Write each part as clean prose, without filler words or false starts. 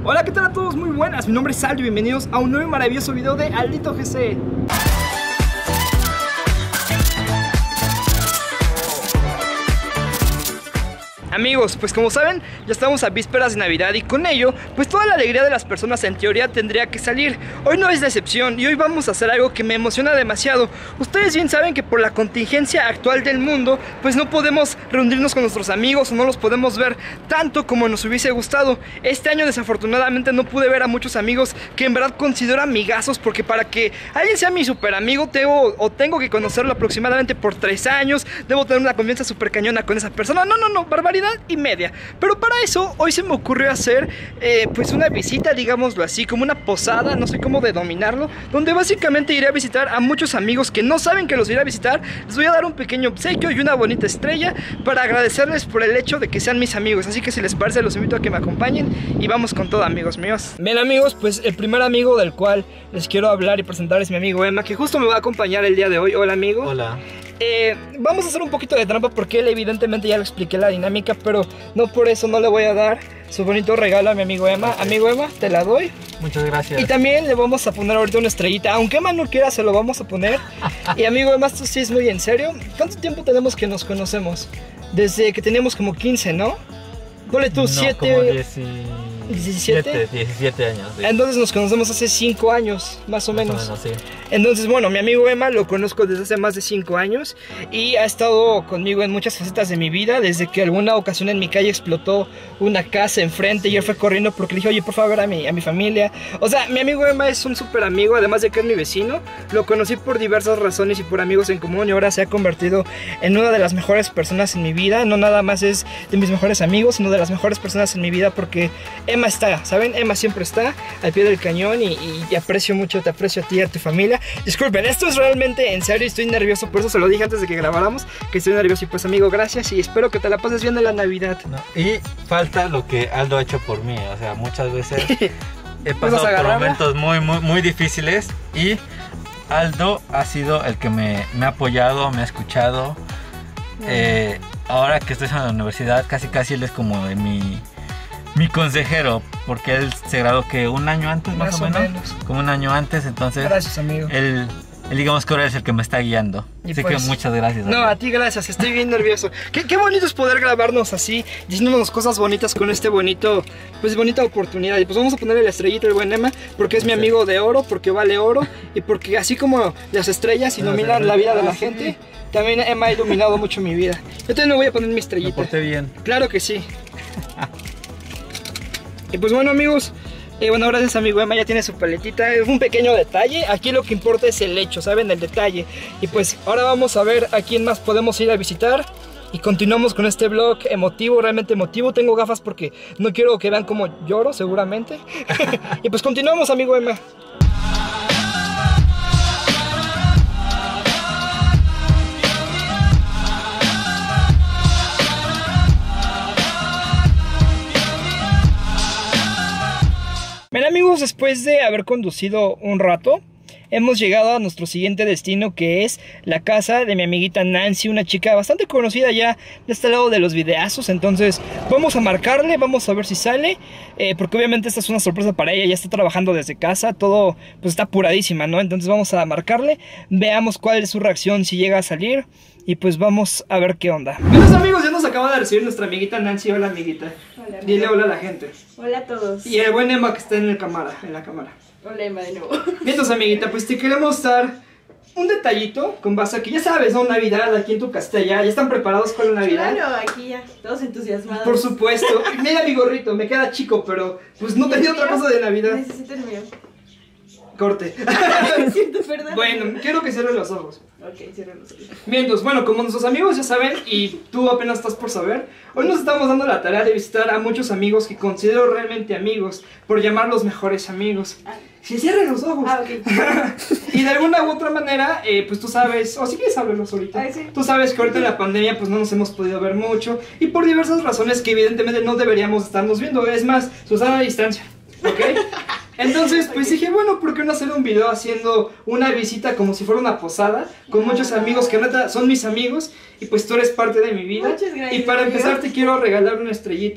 Hola, ¿qué tal a todos? Muy buenas, mi nombre es Aldo y bienvenidos a un nuevo y maravilloso video de Aldito GC. Amigos, pues como saben, ya estamos a vísperas de Navidad y con ello, pues toda la alegría de las personas en teoría tendría que salir. Hoy no es la excepción y hoy vamos a hacer algo que me emociona demasiado. Ustedes bien saben que por la contingencia actual del mundo, pues no podemos reunirnos con nuestros amigos o no los podemos ver tanto como nos hubiese gustado. Este año desafortunadamente no pude ver a muchos amigos que en verdad considero amigazos, porque para que alguien sea mi super amigo tengo que conocerlo aproximadamente por 3 años, debo tener una confianza super cañona con esa persona. No, barbaridad y media. Pero para eso hoy se me ocurrió hacer pues una visita, digámoslo así, como una posada, no sé cómo denominarlo, donde básicamente iré a visitar a muchos amigos que no saben que los iré a visitar. Les voy a dar un pequeño obsequio y una bonita estrella para agradecerles por el hecho de que sean mis amigos. Así que si les parece, los invito a que me acompañen y vamos con todo, amigos míos. Bien, amigos, pues el primer amigo del cual les quiero hablar y presentar es mi amigo Emma, que justo me va a acompañar el día de hoy. Hola, amigo. Hola. Vamos a hacer un poquito de trampa porque él evidentemente ya le expliqué la dinámica, pero no por eso no le voy a dar su bonito regalo a mi amigo Emma. Gracias. Amigo Emma, te la doy. Muchas gracias. Y también le vamos a poner ahorita una estrellita, aunque Emma no quiera, se lo vamos a poner. Y amigo Emma, esto sí es muy en serio. ¿Cuánto tiempo tenemos que nos conocemos? Desde que teníamos como 15, ¿no? Ponle tú, 7... como 17 años. Sí. Entonces nos conocemos hace 5 años, más o menos. Sí. Entonces, bueno, mi amigo Emma lo conozco desde hace más de 5 años y ha estado conmigo en muchas facetas de mi vida. Desde que alguna ocasión en mi calle explotó una casa enfrente y él fue corriendo porque le dije, oye, por favor, a mi familia. O sea, mi amigo Emma es un súper amigo, además de que es mi vecino. Lo conocí por diversas razones y por amigos en común, y ahora se ha convertido en una de las mejores personas en mi vida. No nada más es de mis mejores amigos, sino de las mejores personas en mi vida, porque Emma está, ¿saben? Emma siempre está al pie del cañón y aprecio mucho, te aprecio a ti y a tu familia. Disculpen, esto es realmente en serio, estoy nervioso, por eso se lo dije antes de que grabáramos, que estoy nervioso. Y pues, amigo, gracias y espero que te la pases bien de la Navidad. Y falta lo que Aldo ha hecho por mí, o sea, muchas veces he pasado por momentos muy difíciles y Aldo ha sido el que me ha apoyado, me ha escuchado. Ahora que estoy en la universidad, casi él es como mi consejero, porque él se graduó que un año antes, más o menos. Como un año antes, entonces. Gracias, amigo. Él digamos que ahora es el que me está guiando. Así pues, que muchas gracias. No, a ti gracias, estoy bien nervioso. Qué bonito es poder grabarnos así, diciéndonos cosas bonitas con este bonita oportunidad. Y pues vamos a ponerle la estrellita al buen Emma, porque es mi amigo de oro, porque vale oro, y porque así como las estrellas iluminan la vida de la gente, también Emma ha iluminado mucho mi vida. Yo también me voy a poner mi estrellita. Me porté bien. Claro que sí. Y pues bueno, amigos, bueno, gracias, amigo Emma, ya tiene su paletita. Es un pequeño detalle, aquí lo que importa es el hecho, ¿saben? El detalle. Y pues ahora vamos a ver a quién más podemos ir a visitar. Y continuamos con este vlog emotivo, realmente emotivo. Tengo gafas porque no quiero que vean cómo lloro, seguramente. Y pues continuamos, amigo Emma. Bien, amigos, después de haber conducido un rato, hemos llegado a nuestro siguiente destino, que es la casa de mi amiguita Nancy, una chica bastante conocida ya de este lado de los videazos. Entonces vamos a marcarle, vamos a ver si sale, porque obviamente esta es una sorpresa para ella, ya está trabajando desde casa, todo pues está apuradísima, ¿no? Entonces vamos a marcarle, veamos cuál es su reacción, si llega a salir. Y pues vamos a ver qué onda. Buenos amigos, ya nos acaba de recibir nuestra amiguita Nancy. Hola, amiguita. Hola, amigo. Dile hola a la gente. Hola a todos. Y el buen Emma que está en la cámara. Hola, Emma, de nuevo. Bien, entonces, amiguita, pues te queremos dar un detallito con base a que ya sabes, ¿no? Navidad aquí en tu Castella. ¿Ya están preparados con la Navidad? Claro, aquí ya, todos entusiasmados. Por supuesto. Mira mi gorrito, me queda chico, pero pues no tenía otra cosa de Navidad. Necesito el mío. Corte. Siento, perdón. Bueno, quiero que cierres los ojos. Ok, cierro los ojos. Bien, entonces, bueno, como nuestros amigos ya saben y tú apenas estás por saber, hoy nos estamos dando la tarea de visitar a muchos amigos que considero realmente amigos, por llamarlos mejores amigos. Si cierres los ojos. Ok. Y de alguna u otra manera, pues tú sabes, o si quieres hablarlos ahorita. Ay, sí. Tú sabes que ahorita en la pandemia pues no nos hemos podido ver mucho, y por diversas razones que evidentemente no deberíamos estarnos viendo. Es más, Susana a distancia, ¿ok? Entonces, pues dije, bueno, ¿por qué no hacer un video haciendo una visita como si fuera una posada? Con muchos amigos que neta son mis amigos, y pues tú eres parte de mi vida. Muchas gracias. Y para empezar te quiero regalar una estrellita.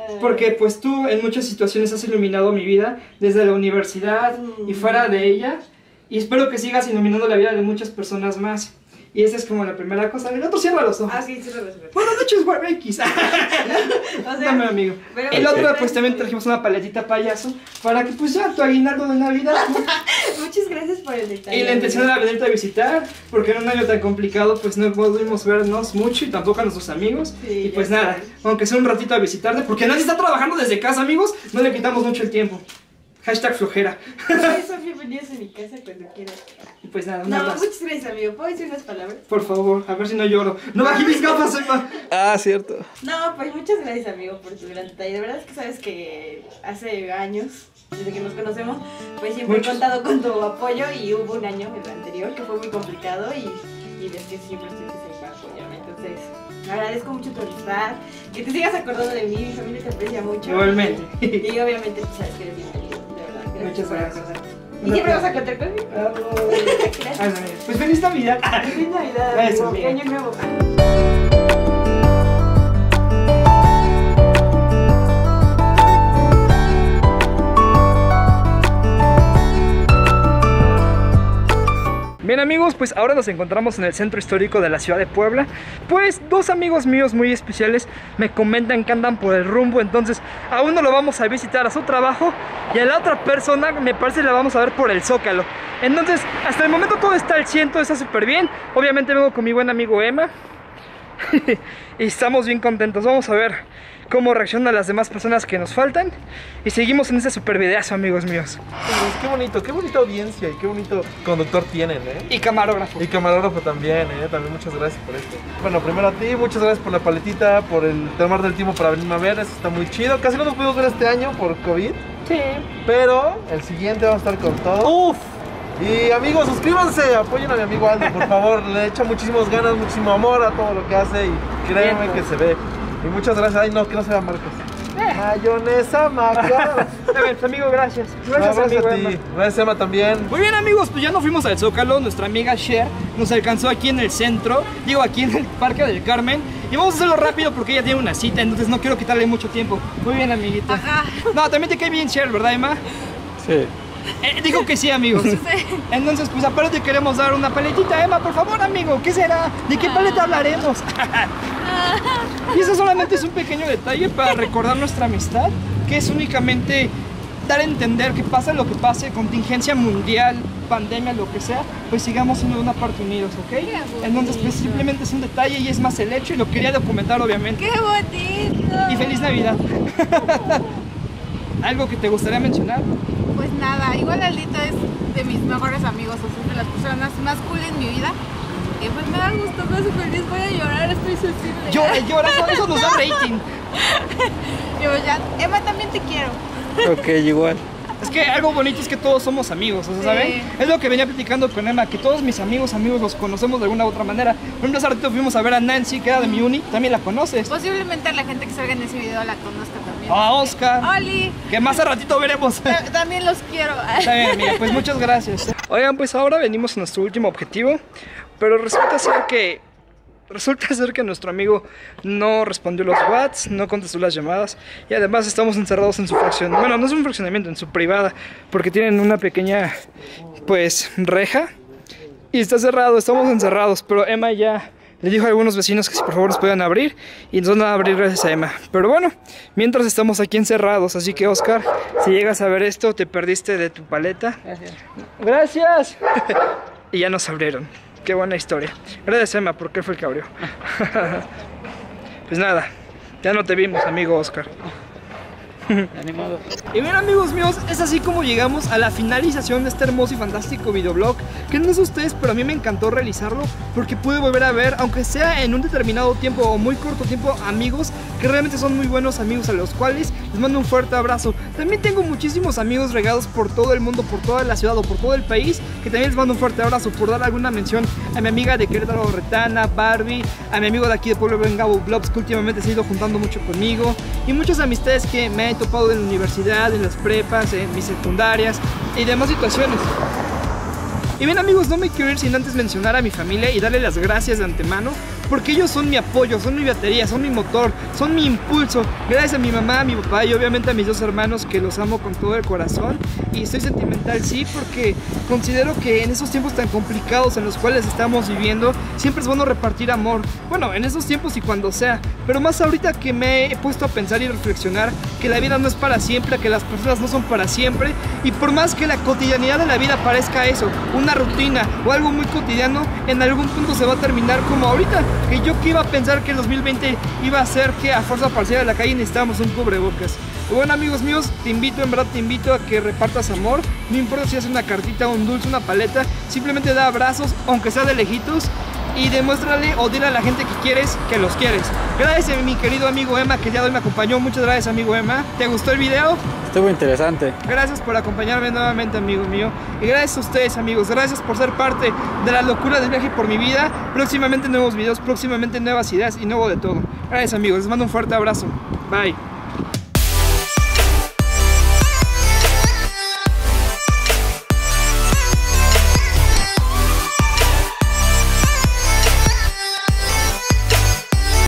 porque pues tú en muchas situaciones has iluminado mi vida desde la universidad y fuera de ella, y espero que sigas iluminando la vida de muchas personas más. Y esa es como la primera cosa. El otro cierra los ojos. Ah, sí, cierra los ojos. Bueno, de hecho es War X. O sea, Dame, amigo. El otro pues también trajimos una paletita payaso para que pues ya tu aguinaldo de Navidad. Muchas gracias por el detalle. Y la intención era venirte a visitar, porque en un año tan complicado pues no pudimos vernos mucho y tampoco a nuestros amigos. Sí, y pues ya nada, aunque sea un ratito a visitarte, porque nadie está trabajando desde casa, amigos, no le quitamos mucho el tiempo. Hashtag flojera. Son bienvenidos a mi casa cuando quieras. Y pues nada, un No, abrazo. muchas gracias, amigo. ¿Puedo decir unas palabras? Por favor, a ver si no lloro. No bajé mis gafas, Emma. Ah, cierto. No, pues muchas gracias, amigo, por tu gran detalle. De verdad es que sabes que hace años, desde que nos conocemos, pues siempre he contado con tu apoyo y hubo un año, el anterior, que fue muy complicado y ves que siempre estoy ahí para apoyarme. Entonces, agradezco mucho tu amistad, que te sigas acordando de mí, mi familia te aprecia mucho. Igualmente. Y obviamente tú sabes que eres bienvenido, de verdad. Muchas por gracias. acordarte. Y siempre vas a contar conmigo. Gracias. Pues feliz Navidad. Feliz Navidad, Gracias, amigo. amiga. Y año nuevo. Bien amigos, pues ahora nos encontramos en el centro histórico de la ciudad de Puebla. Pues dos amigos míos muy especiales me comentan que andan por el rumbo. Entonces a uno lo vamos a visitar a su trabajo y a la otra persona me parece la vamos a ver por el Zócalo. Entonces hasta el momento todo está al 100, todo está súper bien. Obviamente vengo con mi buen amigo Emma y estamos bien contentos. Vamos a ver cómo reaccionan las demás personas que nos faltan. Y seguimos en ese super videazo, amigos míos. Pues qué bonita audiencia y qué bonito conductor tienen, Y camarógrafo. Y camarógrafo también, también muchas gracias por esto. Bueno, primero a ti, muchas gracias por la paletita, por el tomar del tiempo para venirme a ver, eso está muy chido. Casi no nos pudimos ver este año por COVID, Sí. pero el siguiente vamos a estar con todo. Uf. Y amigos, suscríbanse, apoyen a mi amigo Aldo, por favor, le echa muchísimas ganas, muchísimo amor a todo lo que hace y créanme que se ve. Y muchas gracias. Ay, no, que no se vea Marcos. Mayonesa Macao. A ver, amigo, gracias. Gracias amigo a ti. Emma. Gracias, Emma, también. Muy bien amigos, pues ya nos fuimos al Zócalo. Nuestra amiga Cher nos alcanzó aquí en el centro, digo aquí en el Parque del Carmen. Y vamos a hacerlo rápido porque ella tiene una cita, entonces no quiero quitarle mucho tiempo. Muy bien, amiguita. Ajá. No, también te cae bien Cher, ¿verdad, Emma? Sí. Dijo que sí, amigos. Entonces, pues aparte queremos dar una paletita. Emma, por favor, amigo, ¿qué será? ¿De qué paleta hablaremos? Y eso solamente es un pequeño detalle para recordar nuestra amistad, que es únicamente dar a entender que pase lo que pase, contingencia mundial, pandemia, lo que sea, pues sigamos siendo una parte unidos, ¿ok? Entonces, pues simplemente es un detalle y es más el hecho y lo quería documentar, obviamente. ¡Qué bonito! Y feliz Navidad. ¿Algo que te gustaría mencionar? Pues nada, igual Aldito es de mis mejores amigos, o sea, de las personas más cool en mi vida. Y pues me da gusto, me hace feliz, voy a llorar, estoy sensible. Llora, eso nos da rating. Y pues ya, Emma, también te quiero. Ok, igual. Es que algo bonito es que todos somos amigos, o sea, ¿saben? Sí. Es lo que venía platicando con Emma, que todos mis amigos los conocemos de alguna u otra manera. Por ejemplo, hace ratito fuimos a ver a Nancy, que era de mi uni, también la conoces. Posiblemente la gente que salga en ese video la conozca también. A Oscar, Oli, que más a ratito veremos. también los quiero. Está bien, amiga, pues muchas gracias. Oigan, pues ahora venimos a nuestro último objetivo, pero resulta ser que nuestro amigo no respondió los WhatsApp, no contestó las llamadas y además estamos encerrados en su fraccionamiento. Bueno, no es un fraccionamiento, en su privada, porque tienen una pequeña, pues, reja y está cerrado, estamos encerrados, pero Emma ya le dijo a algunos vecinos que si por favor nos puedan abrir y nos van a abrir gracias a Emma. Pero bueno, mientras estamos aquí encerrados, así que Oscar, si llegas a ver esto, te perdiste de tu paleta. Gracias. Y ya nos abrieron. Qué buena historia. Gracias Emma, porque él fue el que abrió. Pues nada, ya no te vimos, amigo Oscar. Y bien amigos míos, es así como llegamos a la finalización de este hermoso y fantástico videoblog, que no sé ustedes, pero a mí me encantó realizarlo porque pude volver a ver, aunque sea en un determinado tiempo o muy corto tiempo, amigos que realmente son muy buenos amigos, a los cuales les mando un fuerte abrazo. También tengo muchísimos amigos regados por todo el mundo, por toda la ciudad o por todo el país, que también les mando un fuerte abrazo. Por dar alguna mención a mi amiga de Querétaro, Retana, Barbie, a mi amigo de aquí de Pueblo Bengabo Vlogs, que últimamente se ha ido juntando mucho conmigo, y muchas amistades que me he topado en la universidad, en las prepas, en mis secundarias y demás situaciones. Y bien amigos, no me quiero ir sin antes mencionar a mi familia y darle las gracias de antemano, porque ellos son mi apoyo, son mi batería, son mi motor, son mi impulso. Gracias a mi mamá, a mi papá y obviamente a mis dos hermanos, que los amo con todo el corazón. Y estoy sentimental, sí, porque considero que en esos tiempos tan complicados en los cuales estamos viviendo, siempre es bueno repartir amor. Bueno, en esos tiempos y cuando sea, pero más ahorita que me he puesto a pensar y reflexionar que la vida no es para siempre, que las personas no son para siempre, y por más que la cotidianidad de la vida parezca eso, una rutina o algo muy cotidiano, en algún punto se va a terminar como ahorita, que yo que iba a pensar que el 2020 iba a ser que a fuerza para salir a la calle necesitábamos un cubrebocas. Y bueno, amigos míos, te invito, en verdad te invito a que repartas amor, no importa si es una cartita, un dulce, una paleta, simplemente da abrazos, aunque sea de lejitos, y demuéstrale o dile a la gente que quieres que los quieres. Gracias a mi querido amigo Emma, que ya hoy me acompañó. Muchas gracias, amigo Emma. ¿Te gustó el video? Estuvo interesante. Gracias por acompañarme nuevamente, amigo mío. Y gracias a ustedes, amigos. Gracias por ser parte de la locura del viaje por mi vida. Próximamente nuevos videos, próximamente nuevas ideas y nuevo de todo. Gracias, amigos. Les mando un fuerte abrazo. Bye.